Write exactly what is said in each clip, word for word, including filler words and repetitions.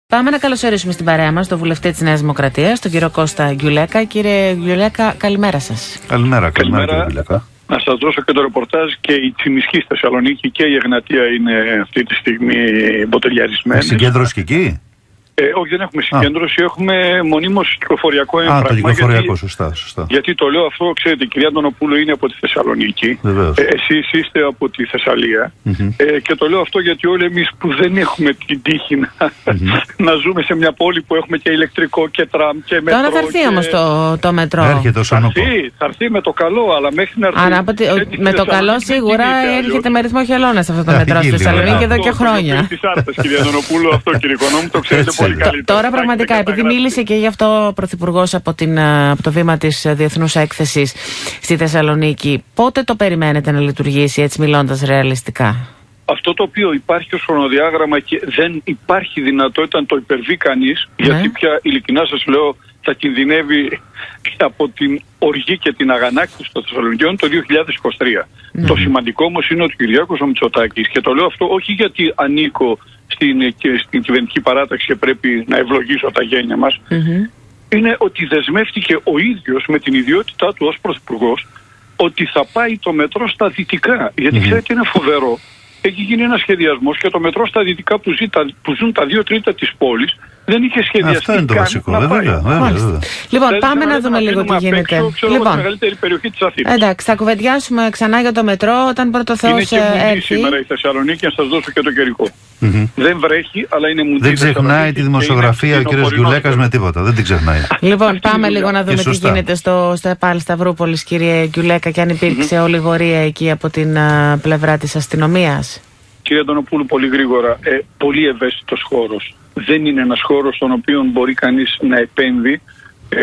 Πάμε να καλωσορίσουμε στην παρέα μας τον βουλευτή της Νέας Δημοκρατίας, τον κύριο Κώστα Γκιουλέκα. Κύριε Γκιουλέκα, καλημέρα σας. Καλημέρα, καλημέρα, κύριε Γκιουλέκα. Να σας δώσω και το ρεπορτάζ. Και η Τσιμισκή στη Θεσσαλονίκη και η Εγνατία είναι αυτή τη στιγμή μποτελιαρισμένη. Συγκέντρωση και εκεί? Ε, όχι, δεν έχουμε συγκέντρωση, Α. έχουμε μονίμως κυκλοφοριακό έμφραγμα. Α, το κυκλοφοριακό, γιατί, σωστά, σωστά. Γιατί το λέω αυτό, ξέρετε, η κυρία Αντωνοπούλου είναι από τη Θεσσαλονίκη. Ε, εσείς είστε από τη Θεσσαλία. Mm-hmm. Ε, και το λέω αυτό γιατί όλοι εμείς που δεν έχουμε την τύχη να, mm-hmm. να ζούμε σε μια πόλη που έχουμε και ηλεκτρικό και τραμ και μετρό. Τώρα θα έρθει και... όμως το, το μετρό. Έρχεται θα, έρθει, θα έρθει με το καλό, αλλά μέχρι να έρθει. Άρα, τη, με το καλό σίγουρα έρχεται με ρυθμό χελώνα αυτό το μετρό στη Θεσσαλονίκη εδώ και χρόνια. Κυρία Αντωνοπούλου, αυτό κύριε Οικονόμου, το ξέρετε πολύ καλύτερα. Πραγματικά, επειδή μίλησε και γι' αυτό ο Πρωθυπουργός από, από το βήμα της Διεθνούς Έκθεσης στη Θεσσαλονίκη, πότε το περιμένετε να λειτουργήσει, έτσι μιλώντας ρεαλιστικά? Αυτό το οποίο υπάρχει ως χρονοδιάγραμμα και δεν υπάρχει δυνατότητα να το υπερβεί κανείς, ναι. γιατί πια ειλικρινά σας λέω θα κινδυνεύει από την οργή και την αγανάκτηση των Θεσσαλονικιών το δύο χιλιάδες είκοσι τρία. Ναι. Το σημαντικό όμως είναι ότι ο Κυριάκος ο Μητσοτάκης, και το λέω αυτό όχι γιατί ανήκω στην, και στην κυβερνητική παράταξη και πρέπει να ευλογήσω τα γένια μας, mm-hmm. είναι ότι δεσμεύτηκε ο ίδιος με την ιδιότητά του ως πρωθυπουργός ότι θα πάει το μετρό στα δυτικά. Γιατί mm-hmm. ξέρετε, είναι φοβερό. Έχει γίνει ένα σχεδιασμός και το μετρό στα δυτικά που, ζει, που ζουν τα δύο τρίτα της πόλης δεν είχε σχεδιαστεί. Αυτό είναι το βασικό, βέβαια, βέβαια, βέβαια. Λοιπόν, δεν πάμε να δούμε λίγο τι γίνεται. Έξω, λοιπόν, τη μεγαλύτερη περιοχή της Αθήνας. Εντάξει, θα κουβεντιάσουμε ξανά για το μετρό όταν πρώτο Θεός έρθει. Είναι και μουντή σήμερα η Θεσσαλονίκη, να σας δώσω και το καιρικό. Mm-hmm. Δεν βρέχει, αλλά είναι μουντή. Δεν ξεχνάει τη δημοσιογραφία ο κ. Γκιουλέκας με τίποτα. Δεν την ξεχνάει. Λοιπόν, πάμε λίγο να δούμε τι γίνεται στο πάλι Σταυρούπολης, κύριε Γκιουλέκα, και αν υπήρξε ολιγορία εκεί από την πλευρά της αστυνομίας. Κύριε Αντωνοπούλου, πολύ γρήγορα, ε, πολύ ευαίσθητος χώρος. Δεν είναι ένας χώρος στον οποίο μπορεί κανείς να επέμβει ε,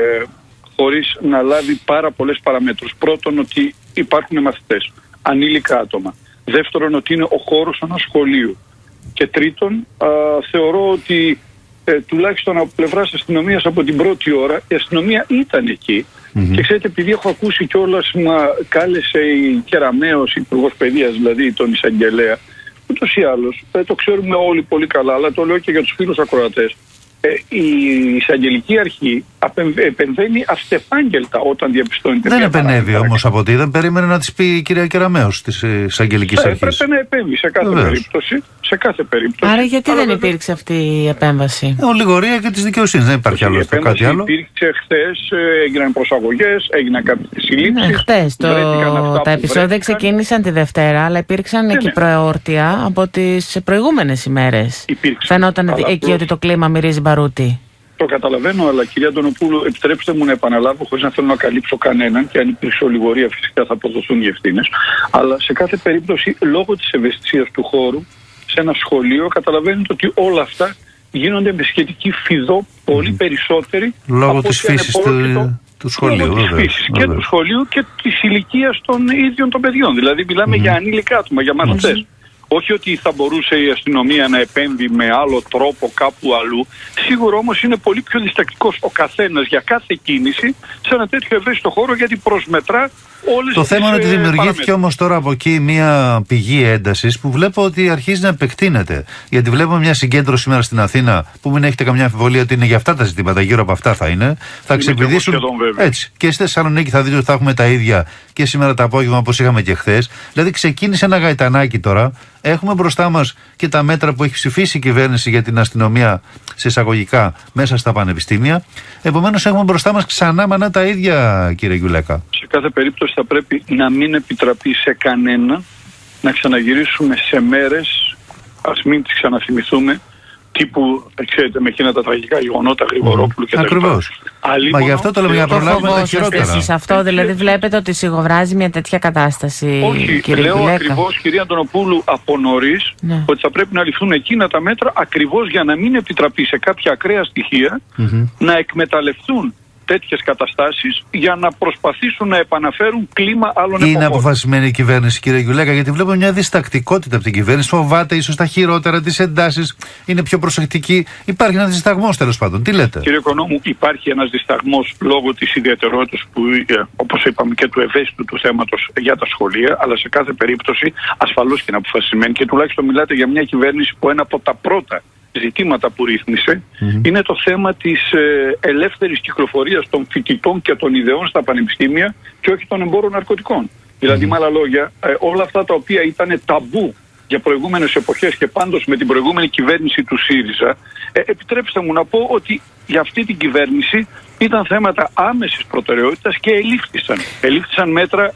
χωρίς να λάβει πάρα πολλές παραμέτρους. Πρώτον, ότι υπάρχουν μαθητές, ανήλικα άτομα. Δεύτερον, ότι είναι ο χώρος ενός σχολείου. Και τρίτον, α, θεωρώ ότι ε, τουλάχιστον από πλευράς αστυνομίας από την πρώτη ώρα η αστυνομία ήταν εκεί. Mm-hmm. Και ξέρετε, επειδή έχω ακούσει κιόλας, μα κάλεσε η Κεραμέως, υπουργός παιδείας, δηλαδή τον εισαγγελέα. Ούτως ή άλλως, ε, το ξέρουμε όλοι πολύ καλά, αλλά το λέω και για τους φίλους ακροατές. Ε, η εισαγγελική αρχή επεμβαίνει αυτεπάγγελτα όταν διαπιστώνει. Δεν επενεύει όμως από ό,τι δεν περίμενε να της πει η κυρία Κεραμέως της εισαγγελικής αρχής. Έπρεπε να επέμβει σε κάθε Βεβαίως. περίπτωση. Σε κάθε περίπτωση. Άρα γιατί αλλά δεν βέβαια... υπήρξε αυτή η επέμβαση? Ολιγορία και της δικαιοσύνης. Δεν υπάρχει άλλο αυτό, κάτι άλλο. Υπήρξε χθες, έγιναν προσαγωγές, έγιναν κάποιες συλλήψεις. Ναι, χθες το... τα επεισόδια βρέθηκαν. Ξεκίνησαν τη Δευτέρα, αλλά υπήρξαν ναι, εκεί ναι. προεόρτια από τις προηγούμενες ημέρες. Υπήρξαν. Φαινόταν αλλά εκεί ότι το κλίμα μυρίζει μπαρούτι. Το καταλαβαίνω, αλλά κυρία Αντωνοπούλου, επιτρέψτε μου να επαναλάβω, χωρίς να θέλω να καλύψω κανέναν, και αν υπήρξε ολιγορία φυσικά θα αποδοθούν οι ευθύνες. Αλλά σε κάθε περίπτωση, λόγω της ευαισθησίας του χώρου, σε ένα σχολείο, καταλαβαίνετε ότι όλα αυτά γίνονται με σχετική φιδό πολύ mm. περισσότερη λόγω της φύσης του, του σχολείου. Λόγω της φύσης και του σχολείου και της ηλικίας των ίδιων των παιδιών. Δηλαδή, μιλάμε mm. για ανήλικα άτομα, για μαθητές. Mm. Όχι ότι θα μπορούσε η αστυνομία να επέμβει με άλλο τρόπο κάπου αλλού. Σίγουρα όμως είναι πολύ πιο διστακτικός ο καθένας για κάθε κίνηση σε ένα τέτοιο ευαίσθητο χώρο, γιατί προσμετρά όλες το τις θέμα είναι ότι δημιουργήθηκε παραμέτρους. Όμως τώρα από εκεί μια πηγή έντασης που βλέπω ότι αρχίζει να επεκτείνεται. Γιατί βλέπουμε μια συγκέντρωση σήμερα στην Αθήνα που μην έχετε καμιά αμφιβολία ότι είναι για αυτά τα ζητήματα, γύρω από αυτά θα είναι. Θα ξεπηδήσουν. Έτσι. Και στη Θεσσαλονίκη θα δείτε ότι θα έχουμε τα ίδια και σήμερα το απόγευμα όπως είχαμε και χθες. Δηλαδή ξεκίνησε ένα γαϊτανάκι τώρα. Έχουμε μπροστά μας και τα μέτρα που έχει ψηφίσει η κυβέρνηση για την αστυνομία σε εισαγωγικά μέσα στα πανεπιστήμια. Επομένως έχουμε μπροστά μας ξανά μανά τα ίδια, κύριε Γκιουλέκα. Σε κάθε περίπτωση θα πρέπει να μην επιτραπεί σε κανένα να ξαναγυρίσουμε σε μέρες, ας μην τις ξαναθυμηθούμε, τύπου, ξέρετε, με εκείνα τα τραγικά γεγονότα Γρηγορόπουλου και τα λοιπά. Ακριβώς. Μα γι' αυτό το λέμε, για να προλάβουμε τα χειρότερα. Εσείς αυτό δηλαδή βλέπετε ότι σιγοβράζει μια τέτοια κατάσταση? Όχι, κύριε λέω Γκιουλέκα. ακριβώς, κυρία Αντωνοπούλου, από νωρίς, ναι. ότι θα πρέπει να ληφθούν εκείνα τα μέτρα ακριβώς για να μην επιτραπεί σε κάποια ακραία στοιχεία mm-hmm. να εκμεταλλευτούν τέτοιες καταστάσεις για να προσπαθήσουν να επαναφέρουν κλίμα άλλων εποχών. Είναι αποφασισμένη η κυβέρνηση, κύριε Γκιουλέκα, γιατί βλέπω μια διστακτικότητα από την κυβέρνηση. Φοβάται ίσως τα χειρότερα, τις εντάσεις, είναι πιο προσεκτική. Υπάρχει ένας δισταγμός, τέλος πάντων. Τι λέτε? Κύριε Οικονόμου, υπάρχει ένας δισταγμός λόγω της ιδιαιτερότητας που, όπως είπαμε, και του ευαίσθητου του θέματος για τα σχολεία, αλλά σε κάθε περίπτωση ασφαλώς και είναι αποφασισμένη, και τουλάχιστον μιλάτε για μια κυβέρνηση που ένα από τα πρώτα ζητήματα που ρύθμισε mm-hmm. είναι το θέμα της ε, ελεύθερης κυκλοφορίας των φοιτητών και των ιδεών στα πανεπιστήμια και όχι των εμπόρων ναρκωτικών. Mm-hmm. Δηλαδή, με άλλα λόγια, ε, όλα αυτά τα οποία ήταν ταμπού για προηγούμενες εποχές και πάντως με την προηγούμενη κυβέρνηση του ΣΥΡΙΖΑ, ε, επιτρέψτε μου να πω ότι για αυτή την κυβέρνηση ήταν θέματα άμεσης προτεραιότητας και ελήφθησαν. Ελήφθησαν μέτρα.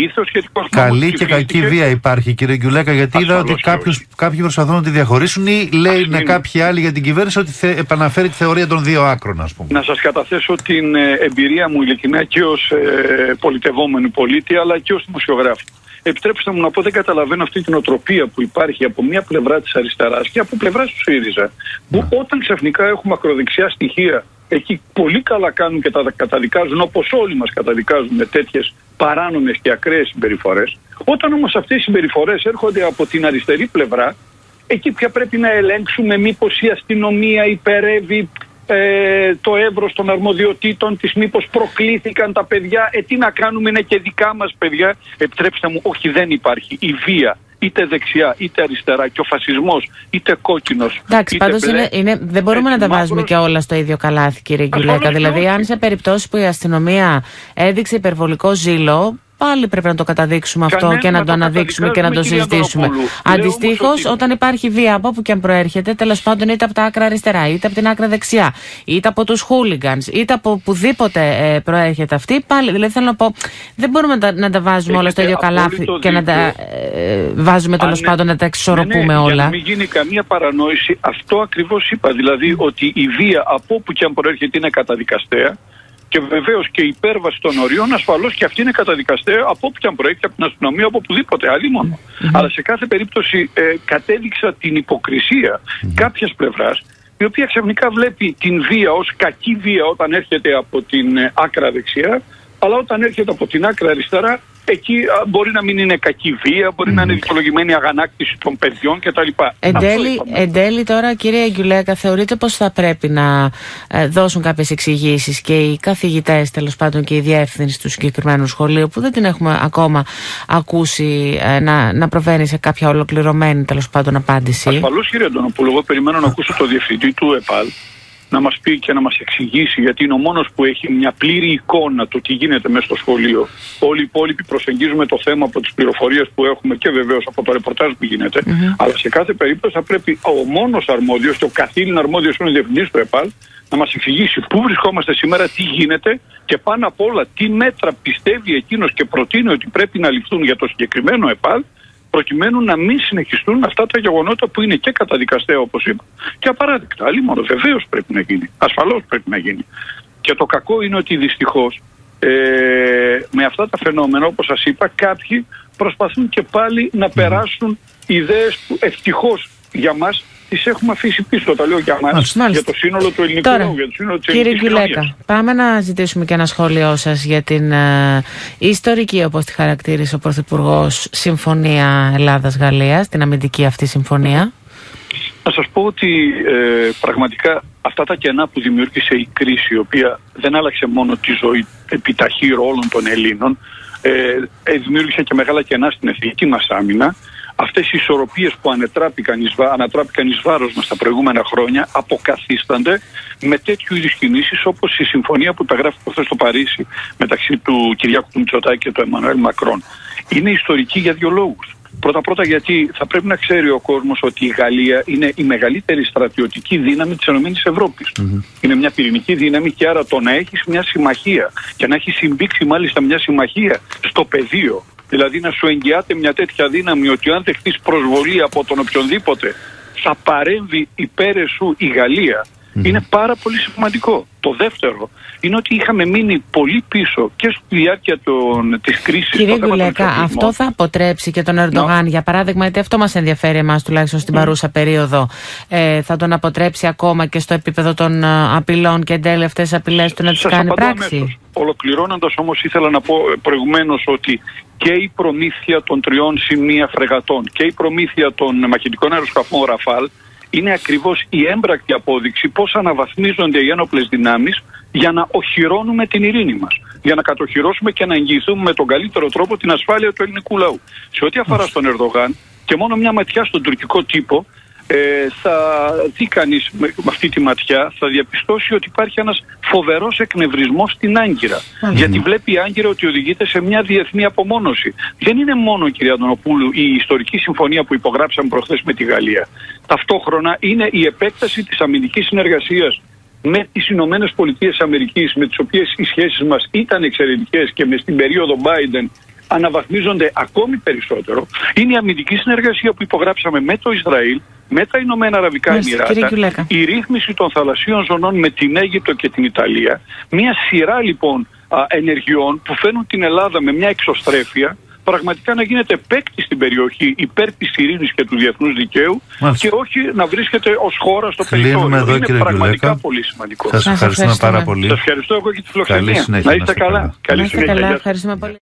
Καλή και κακή βία υπάρχει, κύριε Γκιουλέκα, γιατί είδα ότι κάποιους, κάποιοι προσπαθούν να τη διαχωρίσουν ή λέει να κάποιοι άλλοι για την κυβέρνηση ότι θε, επαναφέρει τη θεωρία των δύο άκρων, ας πούμε. Να σας καταθέσω την ε, εμπειρία μου ειλικρινά και ως ε, πολιτευόμενη πολίτη αλλά και ως δημοσιογράφη. Επιτρέψτε μου να πω, δεν καταλαβαίνω αυτή την οτροπία που υπάρχει από μια πλευρά της αριστεράς και από πλευρά του ΣΥΡΙΖΑ, που yeah. όταν ξαφνικά έχουμε ακροδεξιά στοιχεία, εκεί πολύ καλά κάνουν και τα καταδικάζουν, όπως όλοι μας καταδικάζουν, με τέτοιες παράνομες και ακραίες συμπεριφορές. Όταν όμως αυτές οι συμπεριφορές έρχονται από την αριστερή πλευρά, εκεί πια πρέπει να ελέγξουμε μήπως η αστυνομία υπερεύει ε, το εύρος των αρμοδιοτήτων της, μήπως προκλήθηκαν τα παιδιά, ε, τι να κάνουμε, είναι και δικά μας παιδιά. Επιτρέψτε μου, όχι, δεν υπάρχει. Η βία, είτε δεξιά είτε αριστερά, και ο φασισμός είτε κόκκινος. Εντάξει, πάντως είναι, είναι, δεν μπορούμε να τα μαύρος... βάζουμε και όλα στο ίδιο καλάθι, κύριε Γκιουλέκα. Δηλαδή, αν σε περιπτώσει που η αστυνομία έδειξε υπερβολικό ζήλο, πάλι πρέπει να το καταδείξουμε αυτό Κανένα και να το αναδείξουμε και να το συζητήσουμε. Αντιστοίχως, ότι... όταν υπάρχει βία από όπου και αν προέρχεται, τέλος πάντων είτε από τα άκρα αριστερά, είτε από την άκρα δεξιά, είτε από τους χούλιγκανς, είτε από οπουδήποτε ε, προέρχεται αυτή, πάλι. Δηλαδή, θέλω να πω, δεν μπορούμε να τα, να τα βάζουμε όλα στο ίδιο καλάθι και να τα ε, βάζουμε τέλος πάντων να τα εξισορροπούμε ναι, ναι, όλα. Για να μην γίνει καμία παρανόηση, αυτό ακριβώς είπα. Δηλαδή, ότι η βία από όπου και αν προέρχεται είναι καταδικαστέα. Και βεβαίως και η υπέρβαση των ορίων ασφαλώς και αυτή είναι καταδικαστέα από όπου και αν προέρχεται, από την αστυνομία, από οπουδήποτε, αλλήμον. Mm-hmm. Αλλά σε κάθε περίπτωση ε, κατέδειξα την υποκρισία mm-hmm. κάποιας πλευράς, η οποία ξαφνικά βλέπει την βία ως κακή βία όταν έρχεται από την ε, άκρα δεξιά, αλλά όταν έρχεται από την άκρα αριστερά, εκεί α, μπορεί να μην είναι κακή βία, μπορεί mm. να είναι δικαιολογημένη αγανάκτηση των παιδιών κτλ. Εν τέλει, εν τέλει τώρα, κύριε Γκιουλέκα, θεωρείτε πως θα πρέπει να ε, δώσουν κάποιες εξηγήσεις και οι καθηγητές, τέλος πάντων, και η διεύθυνση του συγκεκριμένου σχολείου, που δεν την έχουμε ακόμα ακούσει ε, να, να προβαίνει σε κάποια ολοκληρωμένη, τέλος πάντων, απάντηση? Ασφαλώς, κύριε Αντωνοπούλου, εγώ περιμένω να ακούσω το διευθυντή του ΕΠΑΛ να μας πει και να μας εξηγήσει, γιατί είναι ο μόνος που έχει μια πλήρη εικόνα του τι γίνεται μέσα στο σχολείο. Όλοι οι υπόλοιποι προσεγγίζουμε το θέμα από τις πληροφορίες που έχουμε και βεβαίως από το ρεπορτάζ που γίνεται. Mm-hmm. Αλλά σε κάθε περίπτωση θα πρέπει ο μόνος αρμόδιος και ο καθήλυν αρμόδιος είναι ο διευθυντής του ΕΠΑΛ να μας εξηγήσει πού βρισκόμαστε σήμερα, τι γίνεται και πάνω απ' όλα τι μέτρα πιστεύει εκείνος και προτείνει ότι πρέπει να ληφθούν για το συγκεκριμένο ΕΠΑΛ, προκειμένου να μην συνεχιστούν αυτά τα γεγονότα που είναι και καταδικαστέα, όπως είπα, και απαράδεκτα. Αλλήμον, βεβαίως πρέπει να γίνει. Ασφαλώς πρέπει να γίνει. Και το κακό είναι ότι δυστυχώς ε, με αυτά τα φαινόμενα, όπως σας είπα, κάποιοι προσπαθούν και πάλι να περάσουν ιδέες που ευτυχώς για μας τις έχουμε αφήσει πίσω. Τα λέω για μας, για το σύνολο του ελληνικού λαού, για το σύνολο της κύριε ελληνικής Γκιουλέκα, πάμε να ζητήσουμε και ένα σχόλιο σας για την uh, ιστορική, όπως τη χαρακτήρισε ο Πρωθυπουργός, Συμφωνία Ελλάδας-Γαλλίας, την αμυντική αυτή συμφωνία. Να σας πω ότι ε, πραγματικά αυτά τα κενά που δημιούργησε η κρίση, η οποία δεν άλλαξε μόνο τη ζωή επιταχύρω όλων των Ελλήνων, ε, ε, δημιούργησε και μεγάλα κενά στην εθνική μας άμυνα. Αυτές οι ισορροπίες που ανατράπηκαν εις, ανατράπηκαν εις βάρος μας τα προηγούμενα χρόνια αποκαθίστανται με τέτοιου είδους κινήσεις, όπως η συμφωνία που τα γράφει χθες στο Παρίσι μεταξύ του Κυριάκου του Μητσοτάκη και του Εμμανουέλ Μακρόν. Είναι ιστορική για δύο λόγους. Πρώτα-πρώτα γιατί θα πρέπει να ξέρει ο κόσμος ότι η Γαλλία είναι η μεγαλύτερη στρατιωτική δύναμη της ΕΕ. Mm-hmm. Είναι μια πυρηνική δύναμη και άρα το να έχεις μια συμμαχία και να έχεις συμπήξει μάλιστα μια συμμαχία στο πεδίο, δηλαδή να σου εγγυάται μια τέτοια δύναμη ότι αν δεχτείς προσβολή από τον οποιονδήποτε θα παρέμβει υπέρ σου η Γαλλία, mm-hmm. είναι πάρα πολύ σημαντικό. Το δεύτερο είναι ότι είχαμε μείνει πολύ πίσω και στη διάρκεια των, της κρίσης. Κύριε Γκιουλέκα, αυτό θα αποτρέψει και τον Ερντογάν, no. για παράδειγμα, γιατί αυτό μας ενδιαφέρει εμάς τουλάχιστον στην mm. παρούσα περίοδο, ε, θα τον αποτρέψει ακόμα και στο επίπεδο των uh, απειλών και εν τέλει αυτές τις απειλές του να τις κάνει πράξη? Αμέσως. Ολοκληρώνοντας όμως, ήθελα να πω προηγουμένως ότι και η προμήθεια των τριών συν μία φρεγατών και η προμήθεια των μαχητικών αεροσκαφών Ραφάλ είναι ακριβώς η έμπρακτη απόδειξη πώς αναβαθμίζονται οι ένοπλες δυνάμεις για να οχυρώνουμε την ειρήνη μας. Για να κατοχυρώσουμε και να εγγυηθούμε με τον καλύτερο τρόπο την ασφάλεια του ελληνικού λαού. Σε ό,τι αφορά στον Ερντογάν, και μόνο μια ματιά στον τουρκικό τύπο, ε, θα δει κανείς με, με αυτή τη ματιά, θα διαπιστώσει ότι υπάρχει ένας φοβερός εκνευρισμός στην Άγκυρα. Mm-hmm. Γιατί βλέπει η Άγκυρα ότι οδηγείται σε μια διεθνή απομόνωση. Δεν είναι μόνο, κυρία Αντωνοπούλου, η ιστορική συμφωνία που υπογράψαμε προχθές με τη Γαλλία. Ταυτόχρονα είναι η επέκταση της αμυντικής συνεργασίας με τις Ηνωμένες Πολιτείες Αμερικής, με τις οποίες οι σχέσεις μας ήταν εξαιρετικές και με στην περίοδο Biden αναβαθμίζονται ακόμη περισσότερο. Είναι η αμυντική συνεργασία που υπογράψαμε με το Ισραήλ, με τα Ηνωμένα Αραβικά Εμιράτα, η ρύθμιση των θαλασσίων ζωνών με την Αίγυπτο και την Ιταλία. Μια σειρά λοιπόν α, ενεργειών που φέρνουν την Ελλάδα με μια εξωστρέφεια πραγματικά να γίνεται παίκτη στην περιοχή υπέρ της ειρήνης και του διεθνούς δικαίου. Μάλιστα. Και όχι να βρίσκεται ως χώρα στο περιθώριο. Εδώ, είναι πραγματικά Γιουλέκα. Πολύ σημαντικό. Σας ευχαριστούμε πάρα πολύ. Σας ευχαριστώ εγώ και τη φιλοξενία. Να είστε καλά. Καλή συνέχεια. Ευχαριστούμε πολύ.